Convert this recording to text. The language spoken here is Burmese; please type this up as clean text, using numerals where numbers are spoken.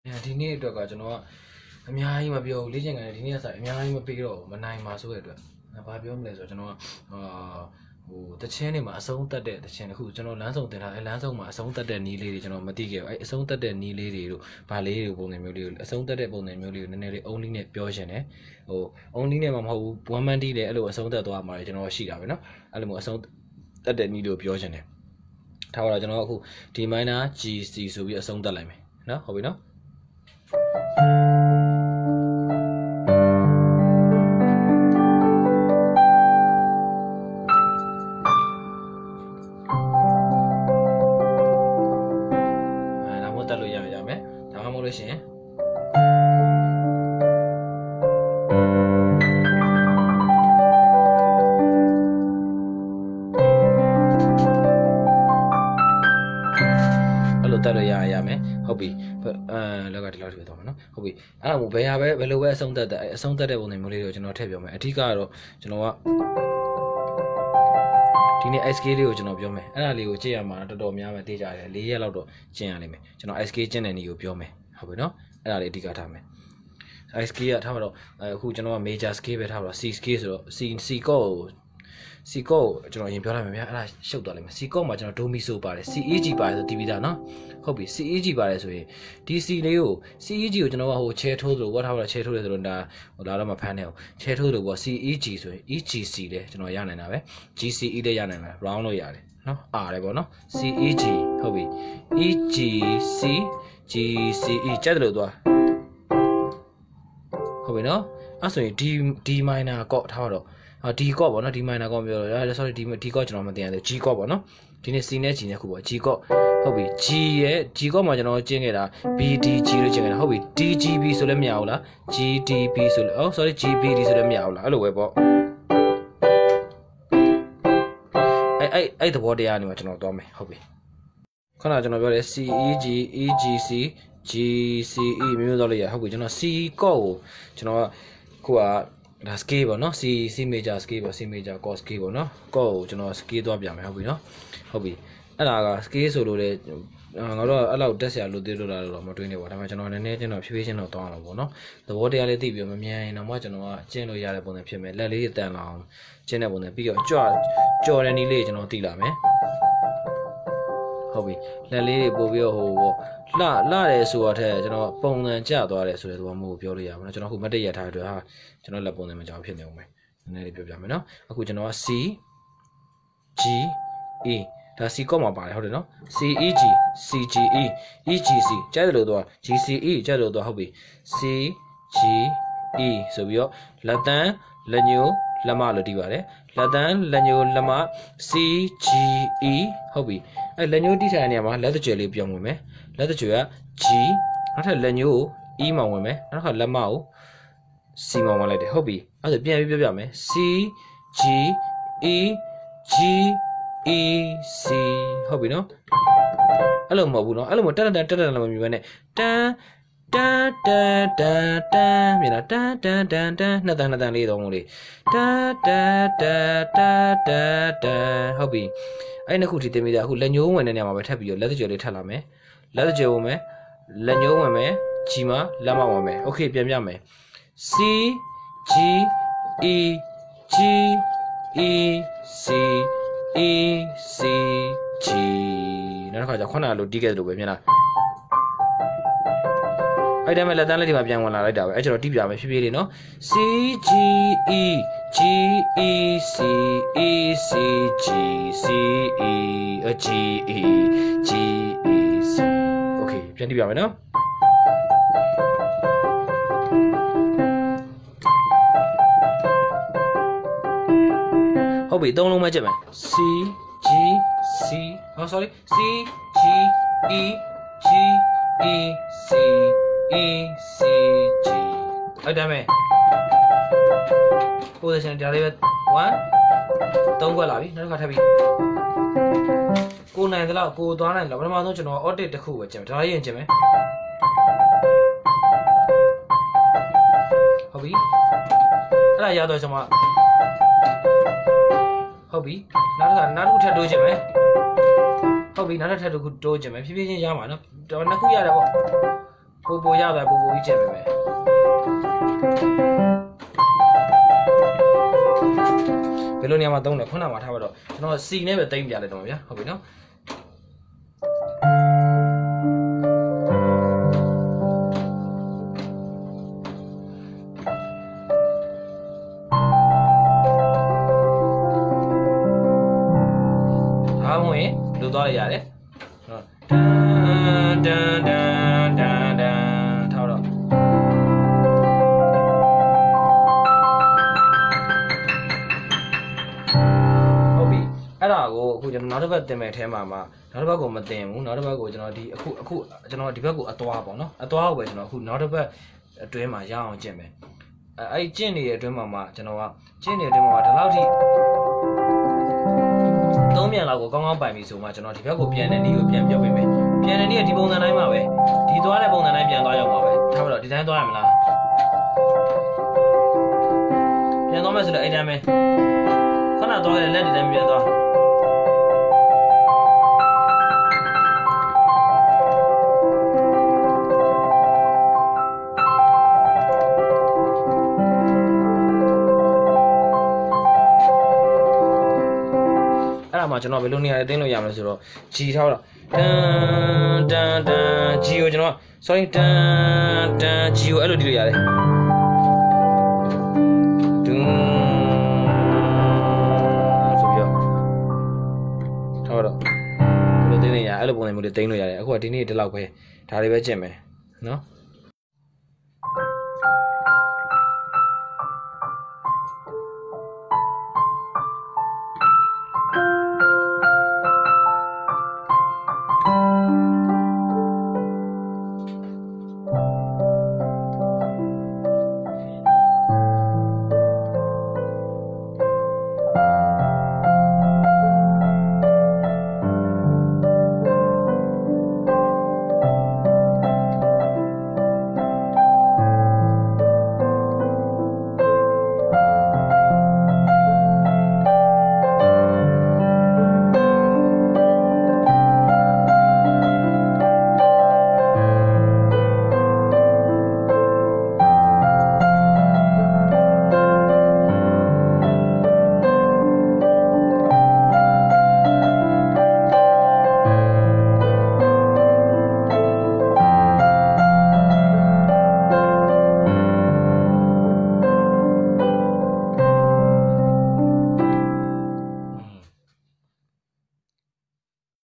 ဒီနေ့အတွက်ကကျွန်တော်ကအများကြီးမပြောဘူးလေ့ကျင့်ခန်းဒီနေ့ကစအများကြီးမပေးတော့မနိုင်ပါဆိုတဲ့အတွက်ဘာပြောမလဲဆိုတော့ကျွန်တော်ကဟိုတချင်းတွေမှာအဆုံးတက်တဲ့တချင်းတစ်ခုကျွန်တော်လမ်းဆောင်တင်ထားအဲလမ်းဆောင်မှာအဆုံးတက်တဲ့နီးလေးတွေကျွန်တော်မသိခဲ့ဘူးအဲအဆုံးတက်တဲ့နီးလေးတွေတို့ဗာလေးတွေပုံစံမျိုးလေးကိုအဆုံးတက်တဲ့ပုံစံမျိုးလေးကိုနည်းနည်းလေး only နဲ့ပြောရှင်တယ်ဟို only နဲ့မှမဟုတ်ဘူး one man တီးလည်းအဲ့လိုအဆုံးတက်သွားမှာကျွန်တော်ရှိတာပဲเนาะအဲ့လိုမျိုးအဆုံးတက်တဲ့နီးလို့ပြောရှင်တယ်ထားပါတော့ကျွန်တော်အခုဒီ minor GC ဆိုပြီးအဆုံးတက်လိုက်မယ်เนาะဟုတ်ပြီเนาะတက်လို့ရမယ်ဒါမှမဟုတ်လို့ရှိရင်အဲ့လိုတက်လို့ရမယ်ဟုတ်ပြီလောက်ကဒီလောက်ထိပဲတော့မယ်နော်ဟုတ်ပြီအဲ့ဒါမို့ဘယ်လိုပဲအဆုံးတက်တဲ့အဆုံးတက်တဲ့ပုံစံမျိုးလေးကိုကျွန်တော်ထည့်ပြောမယ်အဓိကတော့ကျွန်တော်ကဒီနေ့ SK လေးကိုကျွန်တော်ပြောမယ်အဲ့ဒါလေးကိုကြည့်ရမှာတော်တော်များမယ်သိကြတယ်4ရက်လောက်တော့ကျင့်ရလိမ့်မယ်ကျွန်တော် SK ကျင့်တဲ့နည်းကိုပြောမယ်ဟုတ်ပြီနော်အဲ့ဒါလေးအဓိကထားမယ် SK ကထားပါတော့အခုကျွန်တော်က major scale ပဲထားပါတော့ C scale ဆိုတော့ C chord ကိုကျွန်တော်ရင်ပြောလိုက်မယ်ဗျာအဲ့ဒါရှုပ်သွားလိမ့်မယ် C chord မှာကျွန်တော် do mi so ပါတယ် CEG ပါတယ်ဆိုတီးပြီးသားနော်ဟုတ်ပြီ CEG ပါတယ်ဆိုရင်ဒီ C လေးကို CEG ကိုကျွန်တော်ကဟိုချဲထိုးသလိုထားပါတော့ချဲထိုးတယ်ဆိုတော့ဒါဟိုလာတော့မဖမ်းနဲ့ချဲထိုးသလိုပေါ့ CEG ဆိုရင် EGC လဲကျွန်တော်ရနိုင်တာပဲ GCE လဲရနိုင်တာ round လို့ရတယ်နော် R တယ်ပေါ့နော် CEG ဟုတ်ပြီ EGC GCE ကျက်တယ်လို့သွားဟုတ်ပြီနော်အဲ့ဆိုရင် D minor ကော့ထားတော့D ကော့ပေါ့နော် D minor ကော့ပြောတော့ sorry D ကော့ကျွန်တော်မသိရသေး G ကော့ပေါ့နော်ဒီနေ့ C နဲ့ G နဲ့ခုပေါ့ G ကော့ဟုတ်ပြီ G ရဲ့ G ကော့မှာကျွန်တော်ကျင်းခဲ့တာ BDG လို့ကျင်းခဲ့တာဟုတ်ပြီ DGB ဆိုလည်းမရဘူးလား GDB ဆိုလည်းsorry GBD ဆိုလည်းမရဘူးလားအဲ့လိုပဲပေါ့အဲ့သဘောတရားနေမှာကျွန်တော်သွားမယ်ဟုတ်ပြီခုနကကျွန်တော်ပြောတယ် CEG EGC GCE မျိုးတော့လို့ရဟုတ်ပြီကျွန်တော် C ကော့ကိုကျွန်တော်ခုကဒါ scale ပေါ့နော် C major scale ပေါ့ C major chord scale ပေါ့နော် chord ကိုကျွန်တော် scale သွားပြမယ်ဟုတ်ပြီနော်ဟုတ်ပြီအဲ့ဒါက scale ဆိုလို့လေငါတို့အဲ့လောက်တက်ဆရာလို့သိလို့လာတော့မတွေးနေပါဒါပေမဲ့ကျွန်တော်နည်းနည်းချင်းတော့ဖြည်းဖြည်းချင်းတော့တောင်းအောင်ပေါ့နော်သဘောတရားလေးသိပြီးမမြန်ရင်တော့မှကျွန်တော်ကကျင့်လို့ရတဲ့ပုံစံဖြစ်မယ်လက်လေးတန်လာအောင်ကျင့်တဲ့ပုံစံပြီးတော့ကြော်တဲ့နည်းလေးကျွန်တော်သိလာမယ်ဟုတ်ပြီလက်လေးတွေပို့ပြီးတော့ဟိုပေါ့လှတယ်ဆိုတော့တဲ့ကျွန်တော်ပုံစံကျသွားတယ်ဆိုတဲ့သဘောမျိုးကိုပြောလို့ရပါမယ်ကျွန်တော်ခုမတက်ရထားတဲ့အတွက်ဟာကျွန်တော်လက်ပုံစံမကြောက်ဖြစ်နေဦးမယ်နည်းနည်းလေးပြောပြမယ်နော်အခုကျွန်တော်က C G E ဒါ C ကော့မှာပါတယ်ဟုတ်တယ်နော် CEG CGE EGC ကျဲတယ်လို့တော့ GCE ကျဲတယ်လို့တော့ဟုတ်ပြီ CGE ဆိုပြီးတော့လက်တန်းလက်ညိုးလက်မလို့တီးပါတယ်လက်တန်းလက်ညိုးလက်မ CGE ဟုတ်ပြီအဲ့လက်ညိုးတီးထိုင်တဲ့နေရာမှာလက်သကြွယ်လေးပြောင်းဝင်မယ်လက်သကြွယ်က G နောက်ထပ်လက်ညိုးကို E မောင်ဝင်မယ်နောက်ထပ်လက်မကို C မောင်ဝင်လိုက်တယ်ဟုတ်ပြီအဲ့ဒါပြန်ပြီးပြောပြမယ် C G E G E C ဟုတ်ပြီနော်အဲ့လိုမဟုတ်ဘူးနော်အဲ့လိုမတက်တက်လည်းမမြင်ဘဲနဲ့တန်မြင်လားတန်နှစ်တန်လေးတော့မို့လေတဟုတ်ပြီအဲ့နှစ်ခုထိတင်ပြီးသားအခုလက်ညှိုးဝင်တဲ့နေရာမှာပဲထပ်ပြီးတော့လက်သကြွယ်လေးထပ်လာမယ်လက်သကြွယ်ဝင်မယ်လက်ညှိုးဝင်မယ်ဂျီမှာလက်မဝင်မယ်โอเคပြန်ပြမယ် C G E G E C E C G နောက်တစ်ခါကျခုနကလိုတီးခဲ့တယ်လို့ပဲမြင်လားအဲ့ဒါမဲ့လက်တန်းလေးဒီမှာပြန်ဝင်လာလိုက်တာပဲအဲ့ကျတော့တီးပြမယ်ဖြည်းဖြည်းလေးနော် C G E G E C E C G C E G E G E C โอเคပြန်တီးပြမယ်နော်ဟုတ်ပြီသုံးလုံးပဲကြည့်မယ် C G C sorry C G E G E C E C G အဲ့ဒါမဲ့ position ဒါလေးပဲ1 3ခွက်လာပြီနောက်တစ်ခါထပ်ပြီးကိုနိုင်သလောက်ကိုသွားနိုင်တယ်ပထမဆုံးကျွန်တော် audit တစ်ခုပဲကျင်မယ်ဒါလေးရင်ကျင်မယ်ဟုတ်ပြီအဲ့ဒါရတော့ကျွန်မဟုတ်ပြီနောက်တစ်ခုထပ်တိုးချင်မယ်ဟုတ်ပြီနောက်ထပ်တစ်ခုတိုးချင်မယ်ဖြည်းဖြည်းချင်းရမှာနော်နှစ်ခုရတယ်ပေါ့ပိုရသွားပိုကြီးကျင့်ပေးမယ်ဘယ်လိုနေရာမှာသုံးလဲခုနကမှာထားပါတော့ကျွန်တော် C နဲ့ပဲတိမ့်ပြလိုက်တော့မှာဗျာဟုတ်ပြီနော်အားဝင်လို့သွားရရတယ်တန်တန်တန်တန်ထားတော့ဟုတ်ပြီအဲ့ဒါကိုအခုကျွန်တော်နောက်တစ်ပတ်တင်မယ်အဲမှာနောက်တစ်ပတ်ကိုမတင်ဘူးနောက်တစ်ပတ်ကိုကျွန်တော်ဒီအခုကျွန်တော်ဒီဘက်ကိုအသွားပေါ့နော်အသွားကိုပဲကျွန်တော်အခုနောက်တစ်ပတ်အတွင်းမှာရအောင်ကျင့်မယ်အဲ့ကျင့်နေတဲ့အတွင်းမှာကျွန်တော်ကကျင့်နေတဲ့အတွင်းမှာဒီလောက်ထိ3မြန်လောက်ကိုကောင်းကောင်းပိုင်ပြီဆိုမှကျွန်တော်ဒီဘက်ကိုပြန်တဲ့နည်းကိုပြန်ပြောပေးမယ်ပြန်တဲ့နည်းကဒီပုံစံတိုင်းမှာပဲဒီသွားတဲ့ပုံစံတိုင်းပြန်သွားရောက်ပါပဲထားပါတော့ဒီတိုင်းသွားရမလားပြန်သွားမယ်ဆိုတော့အဲ့တိုင်းပဲခဏသွားတဲ့လက်ဒီတိုင်းပြန်သွားမှာကျွန်တော်ဘယ်လိုနေရာတွေတင်းလို့ရမလဲဆိုတော့ G ထားတော့တန်တန်တန် G ကိုကျွန်တော် sorry တန်တန် G ကိုအဲ့လိုတီးလို့ရတယ်ဒူးဆိုပြီးတော့ထားတော့ဘယ်လိုတင်းနေရအဲ့လိုပုံစံမျိုးတွေတင်းလို့ရတယ်အခုကဒီနေ့ဒီလောက်ပဲဒါတွေပဲကျင့်မယ်နော်